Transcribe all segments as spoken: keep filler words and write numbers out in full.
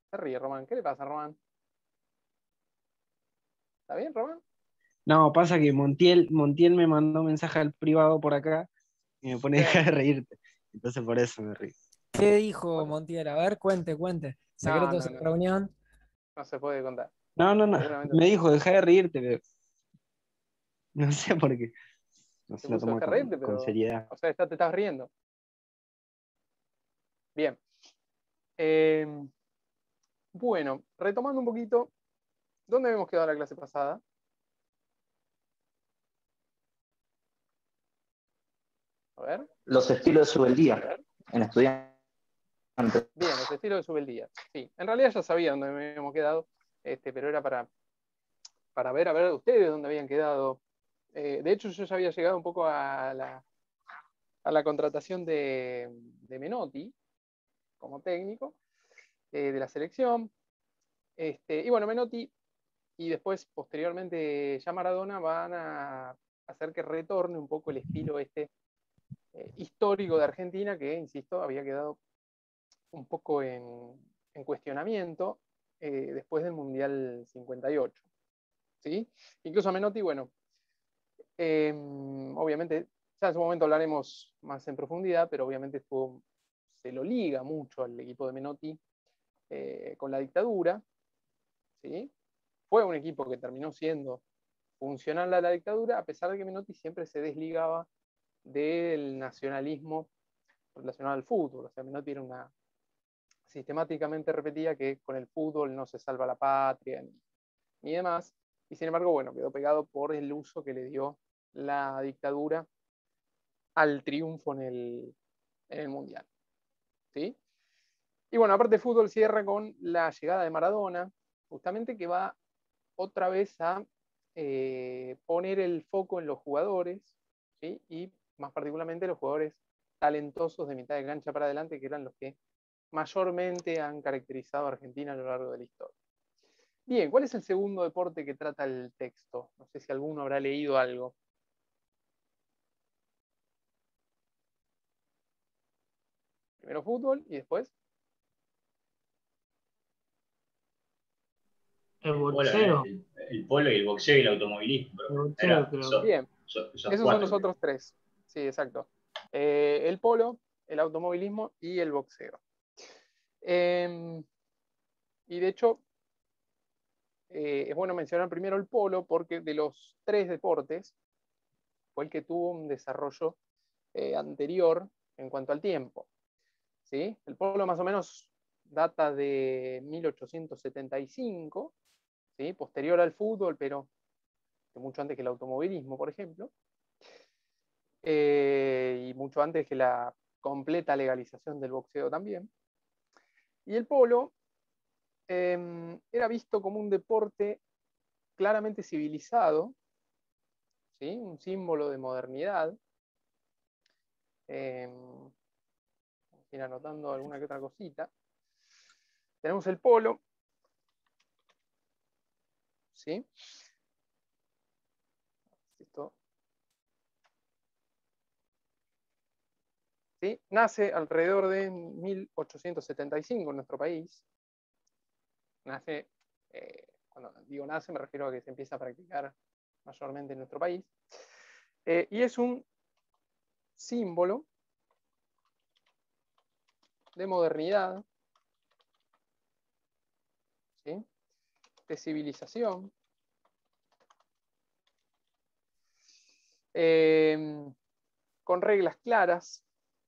Se ríe, Román. ¿Qué le pasa, Román? ¿Está bien, Román? No, pasa que Montiel, Montiel me mandó un mensaje al privado por acá y me pone Sí. deja de reírte. Entonces por eso me río. ¿Qué dijo Bueno, Montiel? A ver, cuente, cuente. no, Secretos no, de no, no. reunión. No se puede contar. No, no, no. Seguramente Me dijo deja de reírte, pero no sé por qué. No se se lo puso toma dejar con, reírte, con pero. seriedad. O sea, está- te estás riendo. Bien. Eh, bueno, retomando un poquito, ¿dónde habíamos quedado la clase pasada? A ver. Los estilos de subeldía en estudiantes. Bien, los estilos de Subeldía. Sí, en realidad ya sabía dónde me habíamos quedado, este, pero era para, para ver, a ver ustedes dónde habían quedado. Eh, de hecho, yo ya había llegado un poco a la, a la contratación de, de Menotti como técnico eh, de la selección. Este, y bueno, Menotti y después, posteriormente, ya Maradona van a hacer que retorne un poco el estilo este eh, histórico de Argentina, que, insisto, había quedado un poco en, en cuestionamiento eh, después del Mundial cincuenta y ocho. ¿Sí? Incluso a Menotti, bueno, eh, obviamente, ya en su momento hablaremos más en profundidad, pero obviamente fue, se lo liga mucho al equipo de Menotti eh, con la dictadura. ¿Sí? Fue un equipo que terminó siendo funcional a la dictadura, a pesar de que Menotti siempre se desligaba del nacionalismo relacionado al fútbol. O sea, Menotti era una sistemáticamente repetía que con el fútbol no se salva la patria ni, ni demás, y sin embargo, bueno, quedó pegado por el uso que le dio la dictadura al triunfo en el, en el Mundial. ¿Sí? Y bueno, aparte de fútbol, cierra con la llegada de Maradona, justamente que va otra vez a eh, poner el foco en los jugadores, ¿sí? Y más particularmente los jugadores talentosos de mitad de cancha para adelante, que eran los que mayormente han caracterizado a Argentina a lo largo de la historia. Bien, ¿cuál es el segundo deporte que trata el texto? No sé si alguno habrá leído algo. Primero fútbol y después. El El polo, boxeo. el, el polo y el boxeo y el automovilismo. El boxeo, Era, creo. esos, Bien, esos, esos esos son cuatro. los otros tres. Sí, exacto. Eh, el polo, el automovilismo y el boxeo. Eh, y de hecho, eh, es bueno mencionar primero el polo porque de los tres deportes fue el que tuvo un desarrollo eh, anterior en cuanto al tiempo. ¿Sí? El polo más o menos data de mil ochocientos setenta y cinco, ¿sí? Posterior al fútbol, pero mucho antes que el automovilismo, por ejemplo, eh, y mucho antes que la completa legalización del boxeo también. Y el polo eh, era visto como un deporte claramente civilizado, ¿sí? Un símbolo de modernidad. Eh, vamos a ir anotando alguna que otra cosita. Tenemos el polo, ¿sí? Esto, ¿sí? Nace alrededor de mil ochocientos setenta y cinco en nuestro país. Nace, eh, cuando digo nace, me refiero a que se empieza a practicar mayormente en nuestro país. Eh, y es un símbolo de modernidad, ¿sí? De civilización, eh, con reglas claras,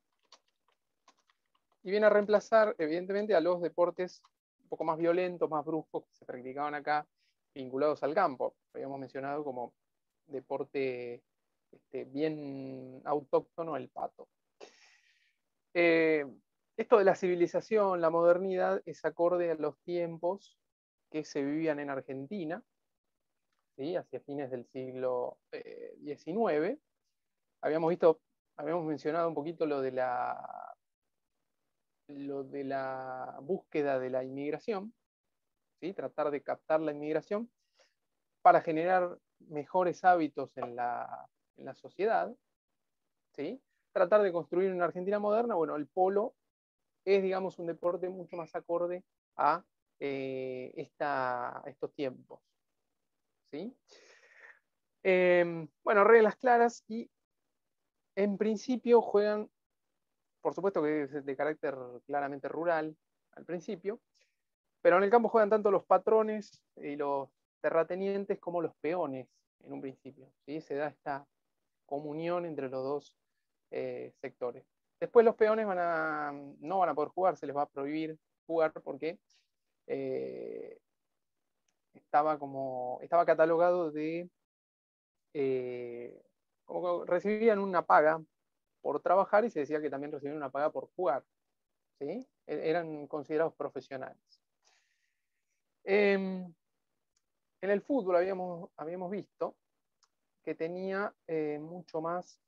y viene a reemplazar, evidentemente, a los deportes un poco más violentos, más bruscos que se practicaban acá, vinculados al campo. Habíamos mencionado como deporte este, bien autóctono el pato. Eh, esto de la civilización, la modernidad, es acorde a los tiempos que se vivían en Argentina, ¿sí? Hacia fines del siglo eh, diecinueve. Habíamos visto, habíamos mencionado un poquito lo de la, lo de la búsqueda de la inmigración, ¿sí? Tratar de captar la inmigración para generar mejores hábitos en la, en la sociedad, ¿sí? Tratar de construir una Argentina moderna. Bueno, el polo es, digamos, un deporte mucho más acorde a eh, esta, estos tiempos. ¿Sí? Eh, bueno, reglas claras y en principio juegan, por supuesto que es de carácter claramente rural al principio, pero en el campo juegan tanto los patrones y los terratenientes como los peones en un principio. ¿Sí? Se da esta comunión entre los dos eh, sectores. Después los peones van a, no van a poder jugar, se les va a prohibir jugar porque eh, estaba, como, estaba catalogado de eh, como que recibían una paga por trabajar y se decía que también recibían una paga por jugar. ¿Sí? Eran considerados profesionales. Eh, en el fútbol habíamos, habíamos visto que tenía eh, mucho más,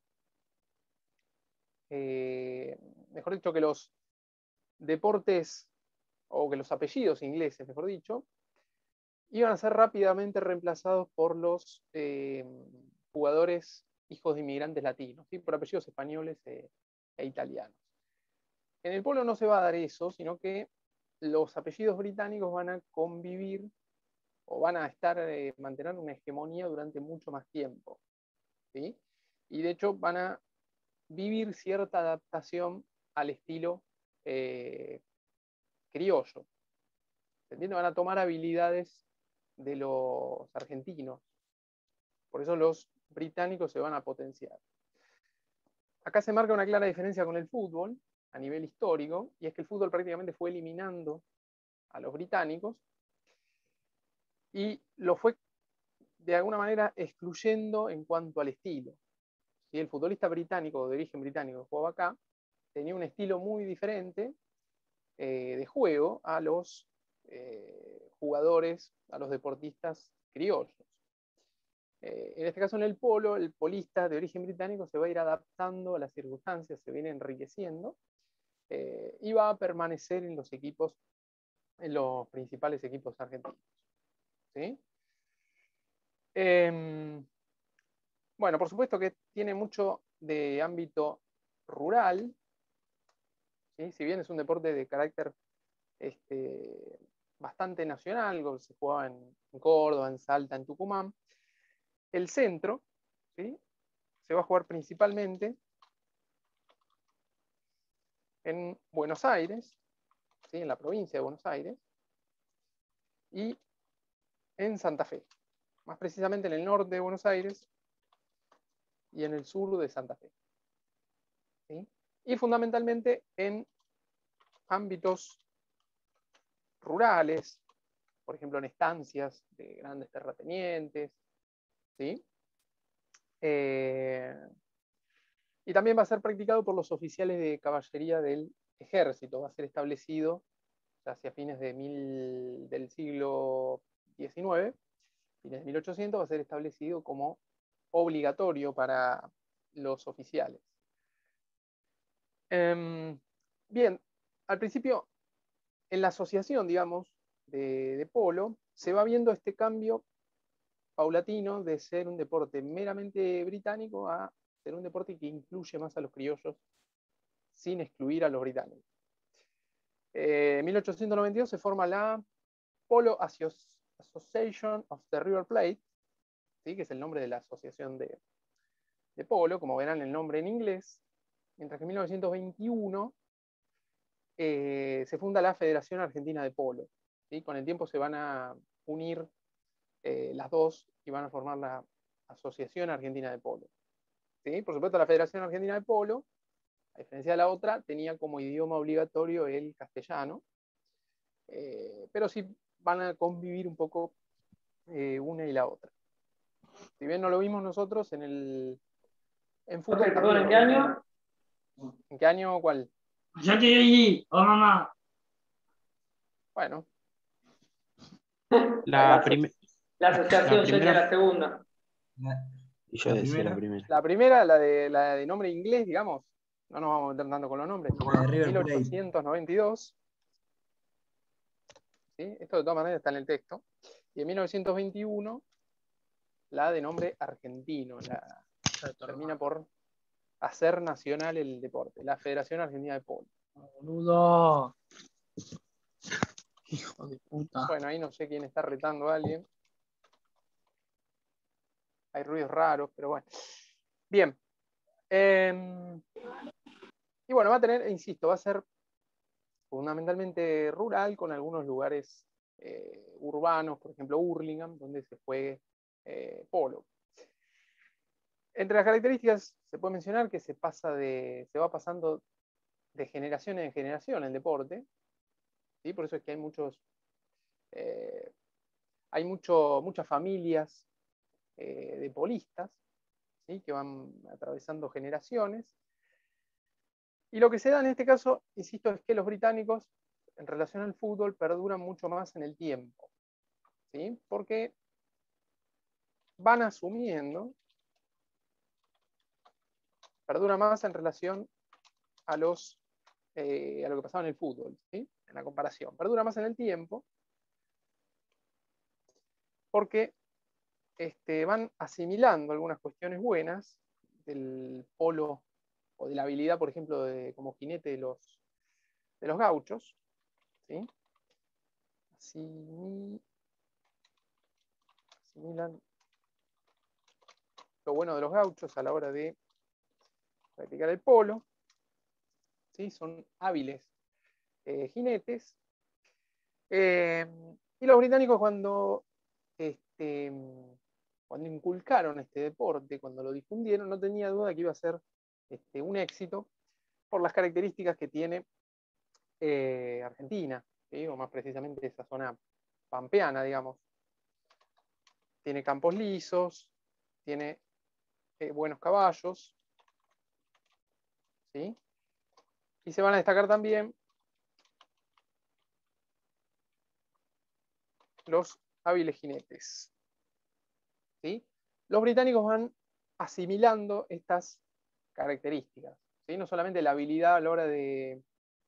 eh, mejor dicho, que los deportes, o que los apellidos ingleses, mejor dicho, iban a ser rápidamente reemplazados por los eh, jugadores hijos de inmigrantes latinos, ¿sí? Por apellidos españoles eh, e italianos. En el polo no se va a dar eso, sino que los apellidos británicos van a convivir o van a estar, eh, mantener una hegemonía durante mucho más tiempo. ¿Sí? Y de hecho van a vivir cierta adaptación al estilo eh, criollo. ¿Se entiende? Van a tomar habilidades de los argentinos. Por eso los británicos se van a potenciar. Acá se marca una clara diferencia con el fútbol a nivel histórico, y es que el fútbol prácticamente fue eliminando a los británicos y lo fue de alguna manera excluyendo en cuanto al estilo. ¿Sí? El futbolista británico, de origen británico, que jugaba acá, tenía un estilo muy diferente eh, de juego a los eh, jugadores, a los deportistas criollos. Eh, en este caso, en el polo, el polista de origen británico se va a ir adaptando a las circunstancias, se viene enriqueciendo eh, y va a permanecer en los equipos, en los principales equipos argentinos. ¿Sí? Eh, bueno, por supuesto que tiene mucho de ámbito rural, ¿sí? Si bien es un deporte de carácter este, bastante nacional, como se jugaba en, en Córdoba, en Salta, en Tucumán, el centro, ¿sí? Se va a jugar principalmente en Buenos Aires, ¿sí? En la provincia de Buenos Aires, y en Santa Fe, más precisamente en el norte de Buenos Aires y en el sur de Santa Fe. ¿Sí? Y fundamentalmente en ámbitos rurales, por ejemplo en estancias de grandes terratenientes, ¿sí? Eh, y también va a ser practicado por los oficiales de caballería del ejército, va a ser establecido hacia fines de mil, del siglo diecinueve, fines de mil ochocientos, va a ser establecido como obligatorio para los oficiales. Eh, bien, al principio, en la asociación, digamos, de, de polo, se va viendo este cambio paulatino de ser un deporte meramente británico a ser un deporte que incluye más a los criollos sin excluir a los británicos. Eh, en mil ochocientos noventa y dos se forma la Polo Association of the River Plate, ¿sí? Que es el nombre de la asociación de, de polo, como verán el nombre en inglés, mientras que en mil novecientos veintiuno eh, se funda la Federación Argentina de Polo. ¿Sí? Con el tiempo se van a unir eh, las dos y van a formar la Asociación Argentina de Polo. ¿Sí? Por supuesto, la Federación Argentina de Polo, a diferencia de la otra, tenía como idioma obligatorio el castellano, eh, pero sí van a convivir un poco eh, una y la otra. Si bien no lo vimos nosotros en el en fútbol. Okay, perdón, ¿en qué año? ¿En qué año cuál? Ya te oí, oh mamá. Bueno. La, prim la asociación, la primera, yo la segunda. Y yo La decía primera. la primera. La primera, la de, la de nombre inglés, digamos, no nos vamos a meter tanto con los nombres. La de River mil Plate. ochocientos noventa y dos. ¿Sí? Esto de todas maneras está en el texto. Y en mil novecientos veintiuno, la de nombre argentino. La, termina por hacer nacional el deporte. La Federación Argentina de Polo. Boludo. Hijo de puta. Bueno, ahí no sé quién está retando a alguien. Hay ruidos raros, pero bueno. Bien. Eh, y bueno, va a tener, insisto, va a ser fundamentalmente rural, con algunos lugares eh, urbanos, por ejemplo, Hurlingham, donde se juegue eh, polo. Entre las características se puede mencionar que se, pasa de, se va pasando de generación en generación el deporte, ¿sí? Por eso es que hay muchos, eh, hay mucho, muchas familias eh, de polistas, ¿sí? Que van atravesando generaciones. Y lo que se da en este caso, insisto, es que los británicos, en relación al fútbol, perduran mucho más en el tiempo, ¿sí? Porque van asumiendo, perdura más en relación a, los, eh, a lo que pasaba en el fútbol, ¿sí? En la comparación. Perdura más en el tiempo porque este, van asimilando algunas cuestiones buenas del polo o de la habilidad, por ejemplo, de, como jinete de los, de los gauchos, ¿sí? Así, asimilan lo bueno de los gauchos a la hora de practicar el polo, ¿sí? Son hábiles eh, jinetes. Eh, y los británicos cuando, este, cuando inculcaron este deporte, cuando lo difundieron, no tenía duda que iba a ser este, un éxito por las características que tiene eh, Argentina, ¿sí? O más precisamente esa zona pampeana, digamos. Tiene campos lisos, tiene eh, buenos caballos, ¿sí? Y se van a destacar también los hábiles jinetes, ¿sí? Los británicos van asimilando estas características, ¿sí? No solamente la habilidad a la hora de,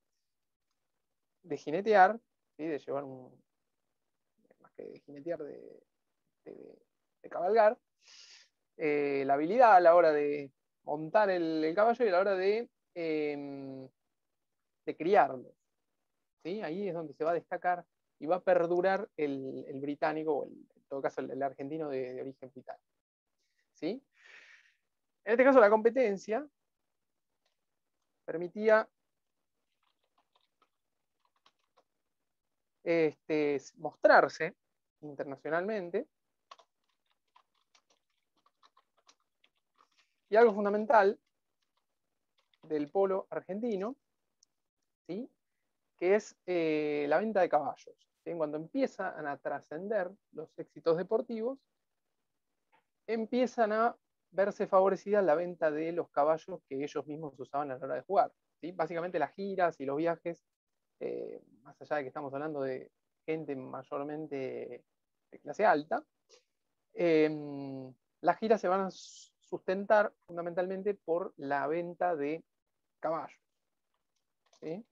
de jinetear, ¿sí? De llevar un, más que de jinetear, de, de, de cabalgar, eh, la habilidad a la hora de montar el, el caballo y a la hora de, eh, de criarlo, ¿sí? Ahí es donde se va a destacar y va a perdurar el, el británico, o el, en todo caso el, el argentino de, de origen británico, ¿sí? En este caso la competencia permitía este, mostrarse internacionalmente. Y algo fundamental del polo argentino, ¿sí? Que es eh, la venta de caballos, ¿sí? Cuando empiezan a trascender los éxitos deportivos, empiezan a verse favorecida la venta de los caballos que ellos mismos usaban a la hora de jugar, ¿sí? Básicamente las giras y los viajes, eh, más allá de que estamos hablando de gente mayormente de clase alta, eh, las giras se van a sustentar fundamentalmente por la venta de caballos, ¿sí?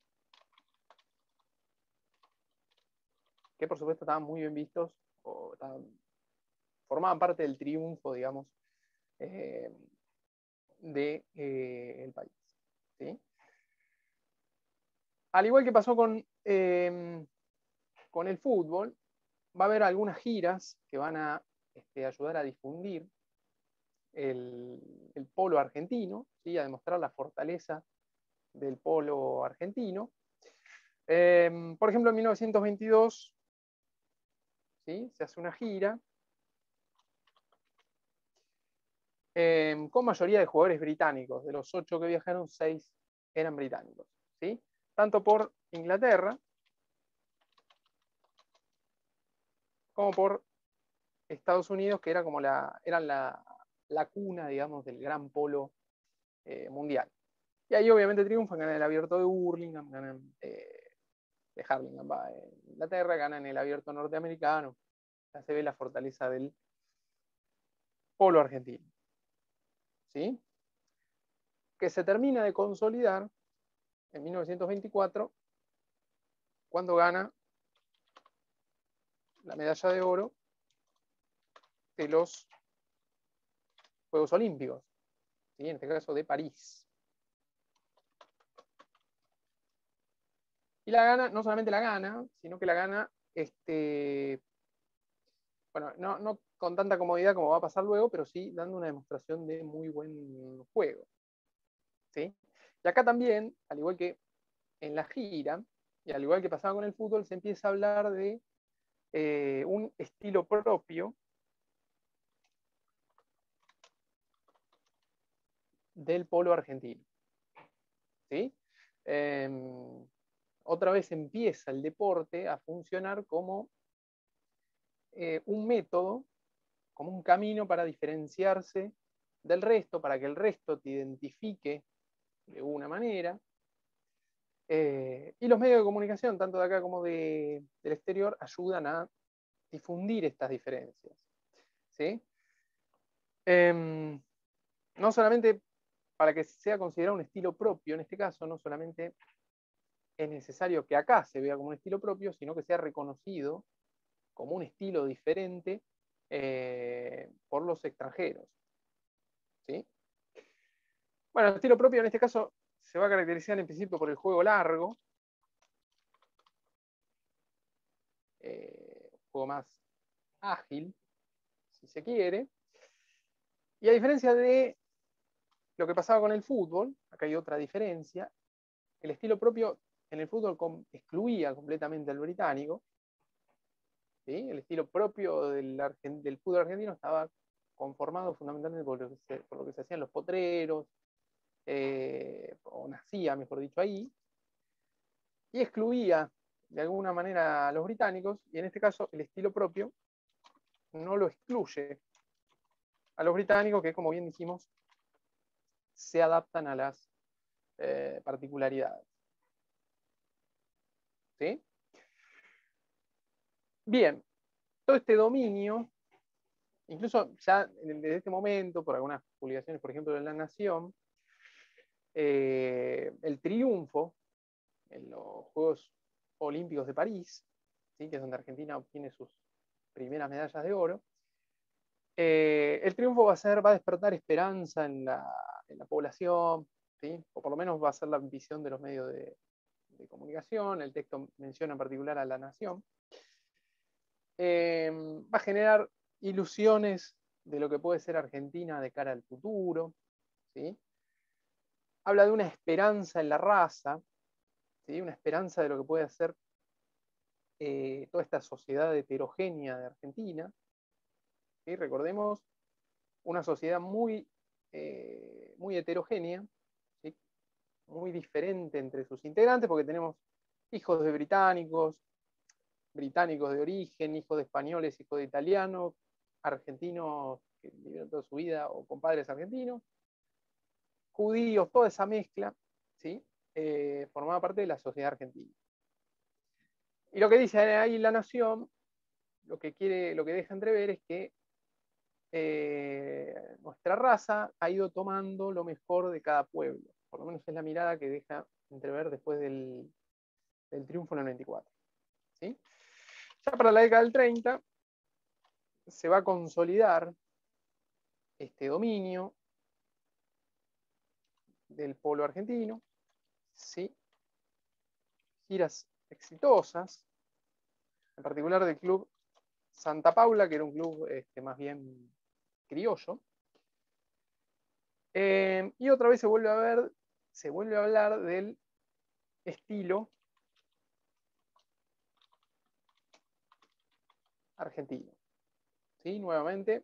Que por supuesto estaban muy bien vistos, o estaban, formaban parte del triunfo, digamos, eh, del de, eh, país, ¿sí? Al igual que pasó con, eh, con el fútbol, va a haber algunas giras que van a este, ayudar a difundir el, el polo argentino, ¿sí? A demostrar la fortaleza del polo argentino. Eh, por ejemplo, en mil novecientos veintidós, ¿sí? Se hace una gira eh, con mayoría de jugadores británicos. De los ocho que viajaron, seis eran británicos, ¿sí? Tanto por Inglaterra como por Estados Unidos, que era como la, eran la, la cuna, digamos, del gran polo eh, mundial. Y ahí obviamente triunfan, ganan el abierto de Hurlingham, ganan eh, de Harlingham, va en Inglaterra, ganan el abierto norteamericano. Ya se ve la fortaleza del polo argentino, ¿sí? Que se termina de consolidar en mil novecientos veinticuatro, cuando gana la medalla de oro de los Juegos Olímpicos, ¿sí? En este caso de París. Y la gana, no solamente la gana, sino que la gana este, bueno, no, no con tanta comodidad como va a pasar luego, pero sí dando una demostración de muy buen juego. ¿Sí? Y acá también, al igual que en la gira, y al igual que pasaba con el fútbol, se empieza a hablar de eh, un estilo propio del polo argentino. ¿Sí? Eh, otra vez empieza el deporte a funcionar como eh, un método, como un camino para diferenciarse del resto, para que el resto te identifique de una manera. Eh, y los medios de comunicación, tanto de acá como de, del exterior, ayudan a difundir estas diferencias. ¿Sí? Eh, no solamente para que sea considerado un estilo propio, en este caso, no solamente es necesario que acá se vea como un estilo propio, sino que sea reconocido como un estilo diferente eh, por los extranjeros. ¿Sí? Bueno, el estilo propio en este caso se va a caracterizar en principio por el juego largo, eh, un juego más ágil, si se quiere, y a diferencia de lo que pasaba con el fútbol, acá hay otra diferencia, el estilo propio en el fútbol com excluía completamente al británico, ¿sí? El estilo propio del, del fútbol argentino estaba conformado fundamentalmente por lo que se, por lo que se hacían los potreros, eh, o nacía, mejor dicho, ahí, y excluía de alguna manera a los británicos, y en este caso el estilo propio no lo excluye a los británicos, que como bien dijimos, se adaptan a las eh, particularidades. ¿Sí? Bien, todo este dominio, incluso ya desde este momento, por algunas publicaciones, por ejemplo, de La Nación, eh, el triunfo en los Juegos Olímpicos de París, ¿sí? Que es donde Argentina obtiene sus primeras medallas de oro, eh, el triunfo va a, ser, va a despertar esperanza en la, en la población, ¿sí? O por lo menos va a ser la visión de los medios de, de comunicación. El texto menciona en particular a La Nación. Eh, va a generar ilusiones de lo que puede ser Argentina de cara al futuro, ¿sí? Habla de una esperanza en la raza, ¿sí? Una esperanza de lo que puede hacer eh, toda esta sociedad heterogénea de Argentina. ¿Sí? Recordemos, una sociedad muy, eh, muy heterogénea, ¿sí? Muy diferente entre sus integrantes, porque tenemos hijos de británicos, británicos de origen, hijos de españoles, hijos de italianos, argentinos que vivieron toda su vida o con padres argentinos, judíos, toda esa mezcla, ¿sí? Eh, formaba parte de la sociedad argentina. Y lo que dice ahí La Nación, lo que quiere, lo que deja entrever es que eh, nuestra raza ha ido tomando lo mejor de cada pueblo. Por lo menos es la mirada que deja entrever después del, del triunfo en el noventa y cuatro. ¿Sí? Ya para la década del treinta se va a consolidar este dominio del polo argentino, ¿sí? Giras exitosas, en particular del club Santa Paula, que era un club este, más bien criollo. Eh, y otra vez se vuelve a ver, se vuelve a hablar del estilo argentino. ¿Sí? Nuevamente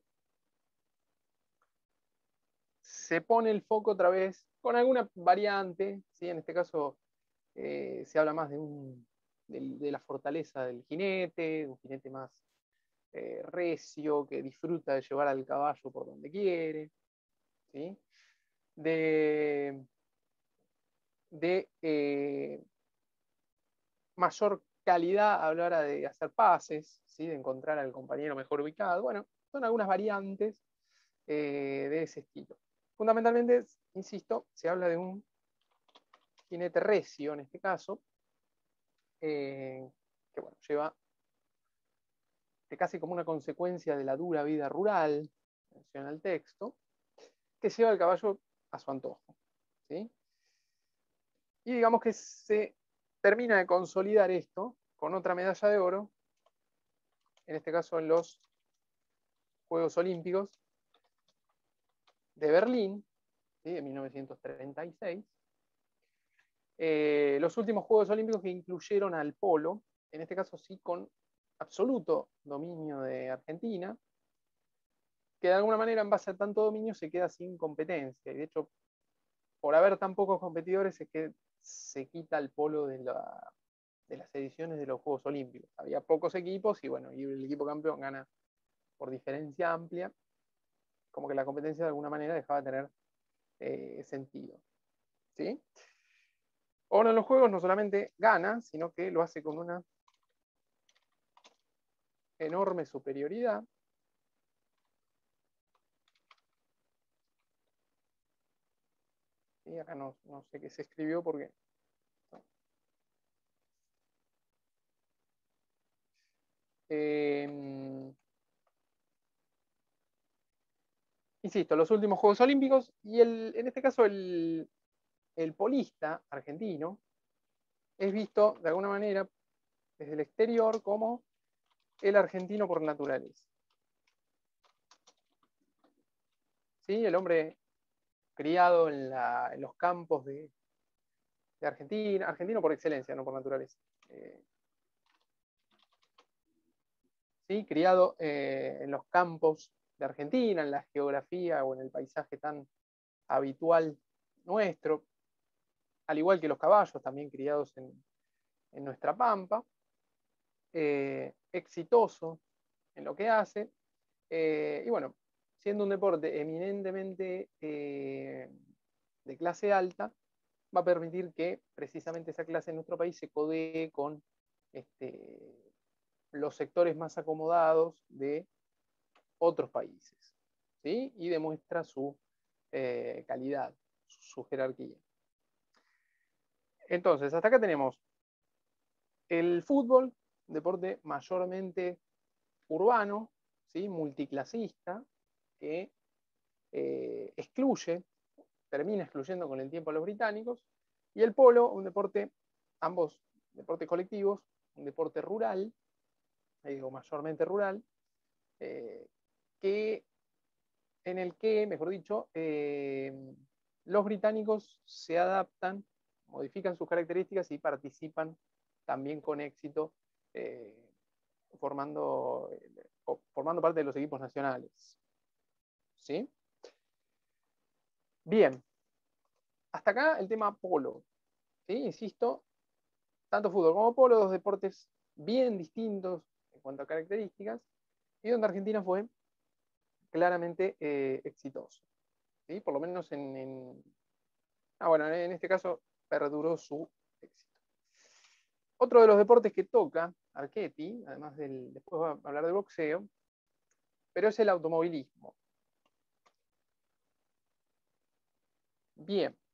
se pone el foco otra vez con alguna variante, ¿sí? En este caso eh, se habla más de, un, de, de la fortaleza del jinete, un jinete más eh, recio, que disfruta de llevar al caballo por donde quiere, ¿sí? de, de eh, mayor calidad a la hora de hacer pases, ¿sí? De encontrar al compañero mejor ubicado. Bueno, son algunas variantes eh, de ese estilo. Fundamentalmente, insisto, se habla de un jinete recio en este caso, eh, que bueno, lleva de casi como una consecuencia de la dura vida rural, menciona el texto, que lleva el caballo a su antojo. ¿Sí? Y digamos que se termina de consolidar esto con otra medalla de oro en este caso en los Juegos Olímpicos de Berlín, ¿sí? De mil novecientos treinta y seis. Eh, los últimos Juegos Olímpicos que incluyeron al polo, en este caso sí con absoluto dominio de Argentina, que de alguna manera en base a tanto dominio se queda sin competencia. Y de hecho, por haber tan pocos competidores es que se quita el polo de, la, de las ediciones de los Juegos Olímpicos. Había pocos equipos y bueno, y el equipo campeón gana por diferencia amplia, como que la competencia de alguna manera dejaba de tener eh, sentido. ¿Sí? Ahora en los juegos no solamente gana, sino que lo hace con una enorme superioridad. Y acá no, no sé qué se escribió porque... No. Eh, insisto, los últimos Juegos Olímpicos y el, en este caso el, el polista argentino es visto de alguna manera desde el exterior como el argentino por naturaleza. ¿Sí? El hombre criado en, la, en los campos de, de Argentina, argentino por excelencia, no por naturaleza. Eh, ¿sí? Criado eh, en los campos de Argentina, en la geografía o en el paisaje tan habitual nuestro, al igual que los caballos, también criados en, en nuestra pampa, eh, exitoso en lo que hace, eh, y bueno, siendo un deporte eminentemente eh, de clase alta, va a permitir que precisamente esa clase en nuestro país se codee con este, los sectores más acomodados de otros países, ¿sí? Y demuestra su eh, calidad, su, su jerarquía. Entonces, hasta acá tenemos el fútbol, un deporte mayormente urbano, ¿sí? Multiclasista, que eh, excluye, termina excluyendo con el tiempo a los británicos, y el polo, un deporte, ambos deportes colectivos, un deporte rural, eh, o mayormente rural, eh, que, en el que, mejor dicho, eh, los británicos se adaptan, modifican sus características y participan también con éxito, eh, formando, eh, formando parte de los equipos nacionales. ¿Sí? Bien, hasta acá el tema polo. ¿Sí? Insisto, tanto fútbol como polo, dos deportes bien distintos en cuanto a características, y donde Argentina fue claramente eh, exitoso. ¿Sí? Por lo menos en, en... Ah, bueno, en este caso perduró su éxito. Otro de los deportes que toca Archetti, además del, después va a hablar del boxeo, pero es el automovilismo. Bien.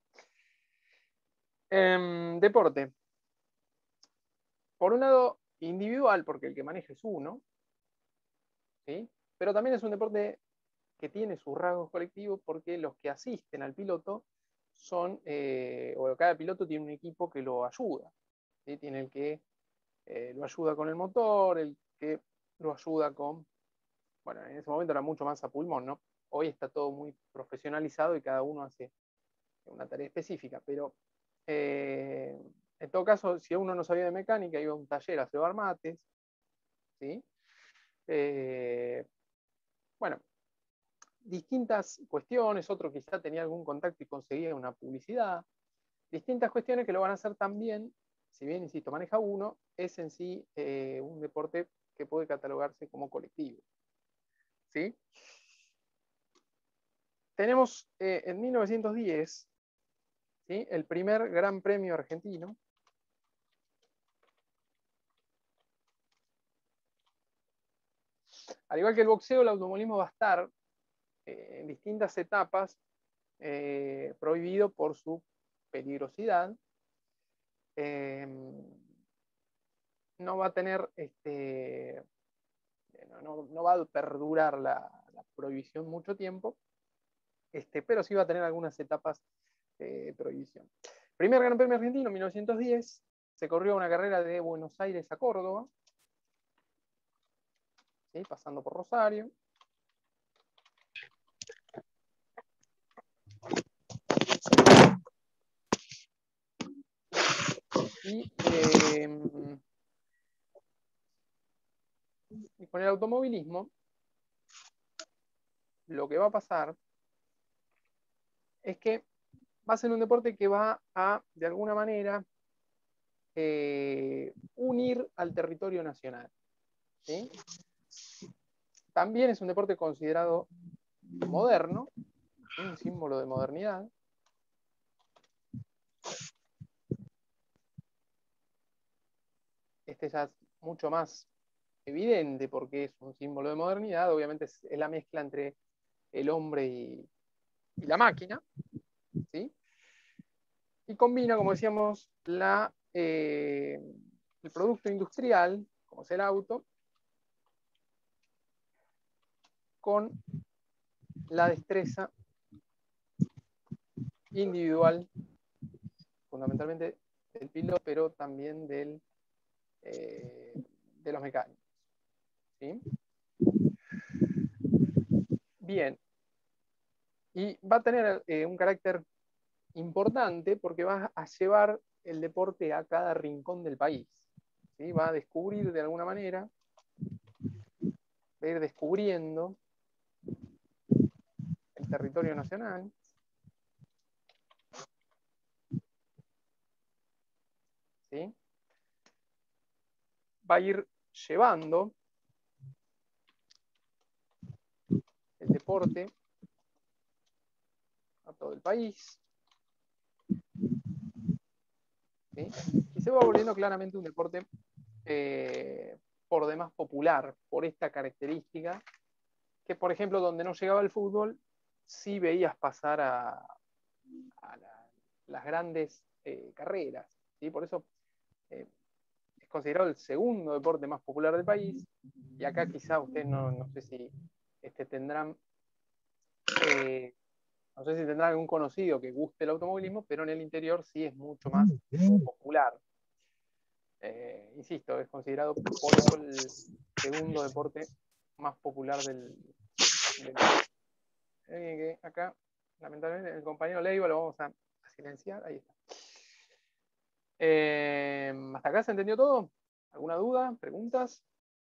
Eh, deporte. Por un lado, individual, porque el que maneja es uno, ¿sí? Pero también es un deporte que tiene sus rasgos colectivos porque los que asisten al piloto son, eh, o cada piloto tiene un equipo que lo ayuda, ¿sí? Tiene el que eh, lo ayuda con el motor, el que lo ayuda con, bueno, en ese momento era mucho más a pulmón, ¿no? Hoy está todo muy profesionalizado y cada uno hace una tarea específica, pero eh, en todo caso, si uno no sabía de mecánica, iba a un taller a cebar mates, ¿sí? Eh, bueno, distintas cuestiones, otro quizá tenía algún contacto y conseguía una publicidad, distintas cuestiones que lo van a hacer también, si bien, insisto, maneja uno, es en sí eh, un deporte que puede catalogarse como colectivo. ¿Sí? Tenemos eh, en mil novecientos diez, ¿sí? El primer Gran Premio argentino, al igual que el boxeo, el automovilismo va a estar eh, en distintas etapas eh, prohibido por su peligrosidad. Eh, no va a tener, este, no, no, no va a perdurar la, la prohibición mucho tiempo, este, pero sí va a tener algunas etapas de prohibición. Primer Gran Premio Argentino, mil novecientos diez, se corrió una carrera de Buenos Aires a Córdoba. ¿sí? Pasando por Rosario. Y, eh, y con el automovilismo, lo que va a pasar es que va a ser un deporte que va a, de alguna manera, eh, unir al territorio nacional, ¿sí? También es un deporte considerado moderno, ¿sí? Un símbolo de modernidad. Este ya es mucho más evidente porque es un símbolo de modernidad, obviamente es la mezcla entre el hombre y, y la máquina, ¿sí? Y combina, como decíamos, la, eh, el producto industrial, como es el auto, con la destreza individual, fundamentalmente del piloto, pero también del, eh, de los mecánicos, ¿sí? Bien, y va a tener eh, un carácter importante porque va a llevar el deporte a cada rincón del país, ¿sí? Va a descubrir de alguna manera, va a ir descubriendo el territorio nacional, ¿sí? Va a ir llevando el deporte a todo el país, ¿sí? Y se va volviendo claramente un deporte eh, por demás popular, por esta característica, que por ejemplo donde no llegaba el fútbol, sí veías pasar a, a la, las grandes eh, carreras, ¿sí? Por eso eh, es considerado el segundo deporte más popular del país, y acá quizá ustedes no, no sé si este, tendrán, eh, no sé si tendrán algún conocido que guste el automovilismo, pero en el interior sí es mucho más popular. Eh, insisto, es considerado por eso el segundo deporte más popular del, del país. Eh, que acá, lamentablemente, el compañero Leiva lo vamos a, a silenciar. Ahí está. Eh, ¿Hasta acá se entendió todo? ¿Alguna duda? ¿Preguntas?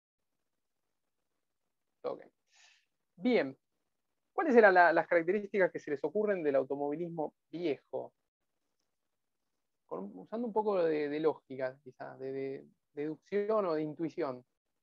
Ok. Bien. ¿Cuáles eran la, las características que se les ocurren del automovilismo viejo? Con, usando un poco de, de lógica, quizás, de, de, de deducción o de intuición.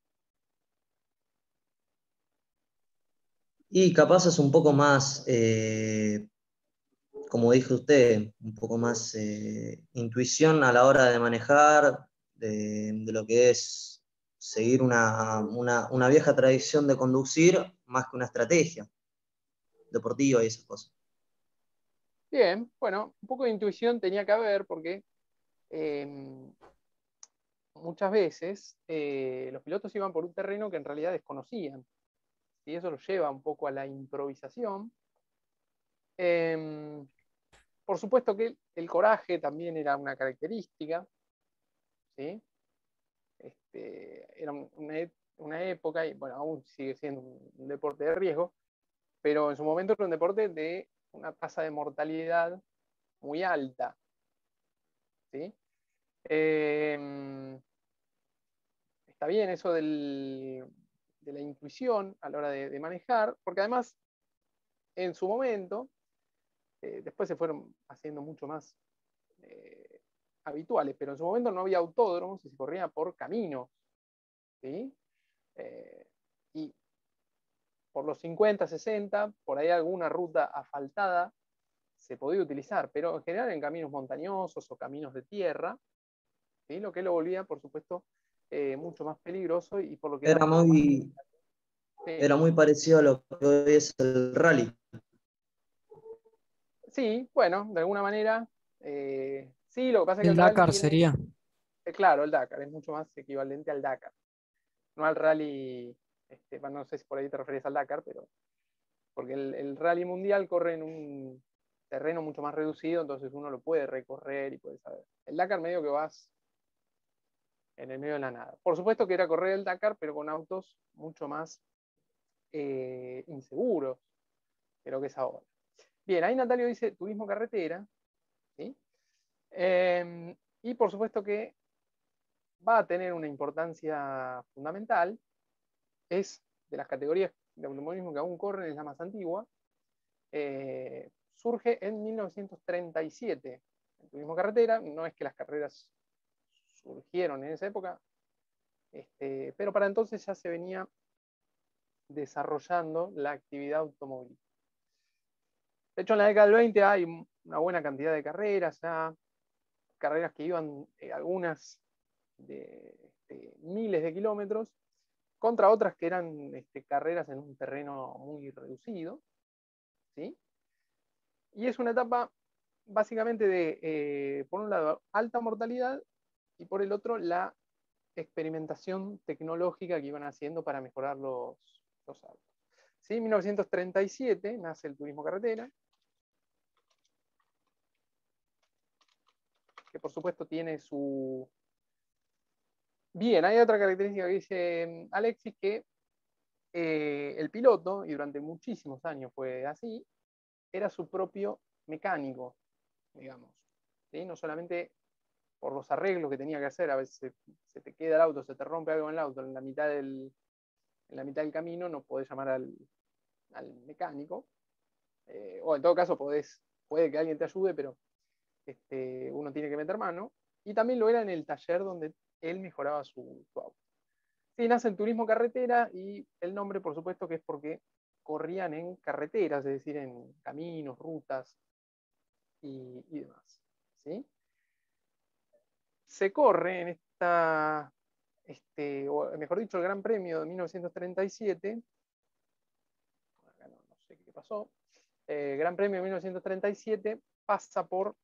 Y capaz es un poco más, eh, como dijo usted, un poco más eh, intuición a la hora de manejar, de, de lo que es seguir una, una, una vieja tradición de conducir, más que una estrategia deportiva y esas cosas. Bien, bueno, un poco de intuición tenía que haber porque eh, muchas veces eh, los pilotos iban por un terreno que en realidad desconocían, y eso los lleva un poco a la improvisación. Eh, por supuesto que el, el coraje también era una característica, ¿sí? Este, era una, una época, y bueno, aún sigue siendo un, un deporte de riesgo, pero en su momento era un deporte de una tasa de mortalidad muy alta, ¿sí? Eh, está bien eso del, de la intuición a la hora de, de manejar, porque además en su momento, eh, después se fueron haciendo mucho más eh, habituales, pero en su momento no había autódromos y se corría por caminos, ¿sí? Eh, y por los cincuenta, sesenta, por ahí alguna ruta asfaltada se podía utilizar, pero en general en caminos montañosos o caminos de tierra, ¿sí? Lo que lo volvía, por supuesto, eh, mucho más peligroso y por lo que era Era mucho más... muy, Sí, era muy parecido a lo que hoy es el rally. sí, bueno, de alguna manera, eh, sí, lo que pasa es que El el rally Dakar tiene, sería. eh, claro, el Dakar es mucho más equivalente al Dakar, no al rally, este, bueno, no sé si por ahí te referís al Dakar, pero porque el, el rally mundial corre en un terreno mucho más reducido, entonces uno lo puede recorrer y puede saber. El Dakar medio que vas en el medio de la nada. Por supuesto que era correr el Dakar, pero con autos mucho más eh, inseguros de lo que es ahora. Bien, ahí Natalio dice turismo carretera, ¿sí? Eh, y por supuesto que va a tener una importancia fundamental, es de las categorías de automovilismo que aún corren, es la más antigua, eh, surge en mil novecientos treinta y siete. El turismo carretera, no es que las carreras surgieron en esa época, este, pero para entonces ya se venía desarrollando la actividad automovilística. De hecho, en la década del veinte hay una buena cantidad de carreras, ya carreras que iban eh, algunas de este, miles de kilómetros, contra otras que eran este, carreras en un terreno muy reducido, ¿sí? Y es una etapa básicamente de, eh, por un lado, alta mortalidad y por el otro, la experimentación tecnológica que iban haciendo para mejorar los, los autos. ¿Sí? En mil novecientos treinta y siete nace el turismo carretera, que por supuesto tiene su... Bien, hay otra característica que dice Alexis, que eh, el piloto, y durante muchísimos años fue así, era su propio mecánico, digamos. ¿Sí? No solamente por los arreglos que tenía que hacer, a veces se, se te queda el auto, se te rompe algo en el auto en la mitad del, en la mitad del camino, no podés llamar al, al mecánico, eh, o en todo caso podés, puede que alguien te ayude, pero este, uno tiene que meter mano, y también lo era en el taller donde él mejoraba su, su auto. Sí, nace el turismo carretera y el nombre, por supuesto, que es porque corrían en carreteras, es decir, en caminos, rutas y, y demás. ¿Sí? Se corre en esta, este, o mejor dicho, el Gran Premio de mil novecientos treinta y siete, acá no, no sé qué pasó, eh, Gran Premio de mil novecientos treinta y siete pasa por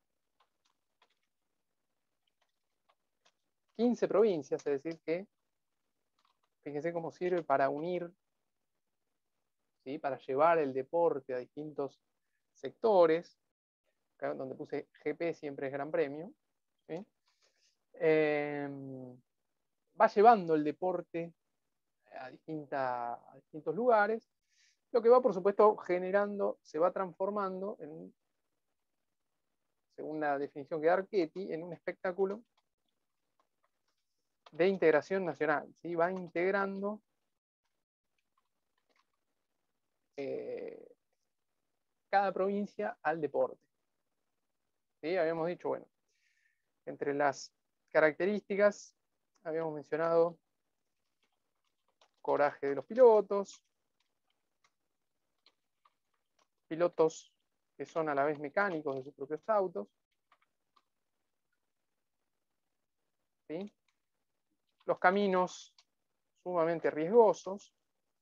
quince provincias, es decir que, fíjense cómo sirve para unir, ¿sí? Para llevar el deporte a distintos sectores, acá donde puse G P siempre es Gran Premio, ¿sí? Eh, va llevando el deporte a, distinta, a distintos lugares, lo que va, por supuesto, generando, se va transformando, en, según la definición que da Archetti, en un espectáculo de integración nacional. ¿Sí? Va integrando eh, cada provincia al deporte. ¿Sí? Habíamos dicho, bueno, entre las características, habíamos mencionado coraje de los pilotos, pilotos que son a la vez mecánicos de sus propios autos, ¿sí? Los caminos sumamente riesgosos.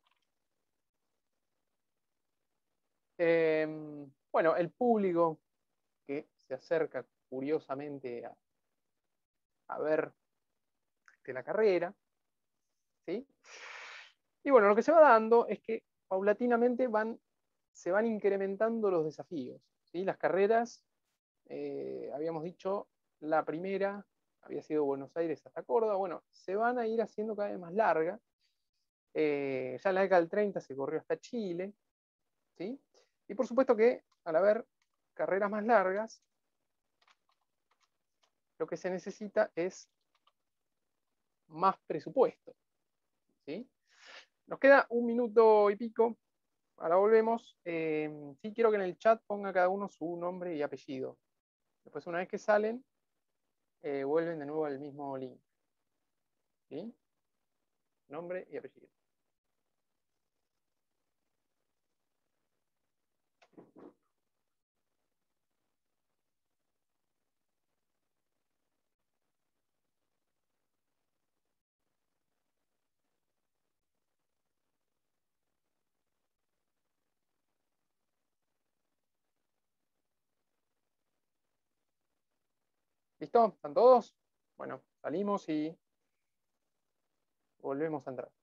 Eh, bueno, el público que se acerca curiosamente a, a ver de la carrera, ¿sí? Y bueno, lo que se va dando es que paulatinamente van, se van incrementando los desafíos, ¿sí? Las carreras, eh, habíamos dicho, la primera había sido Buenos Aires hasta Córdoba, bueno, se van a ir haciendo cada vez más largas. Eh, ya en la década del treinta se corrió hasta Chile, ¿sí? Y por supuesto que al haber carreras más largas, lo que se necesita es más presupuesto, ¿sí? Nos queda un minuto y pico, ahora volvemos. Eh, sí quiero que en el chat ponga cada uno su nombre y apellido. Después, una vez que salen, eh, vuelven de nuevo al mismo link, ¿sí? Nombre y apellido. ¿Listo? ¿Están todos? Bueno, salimos y volvemos a entrar.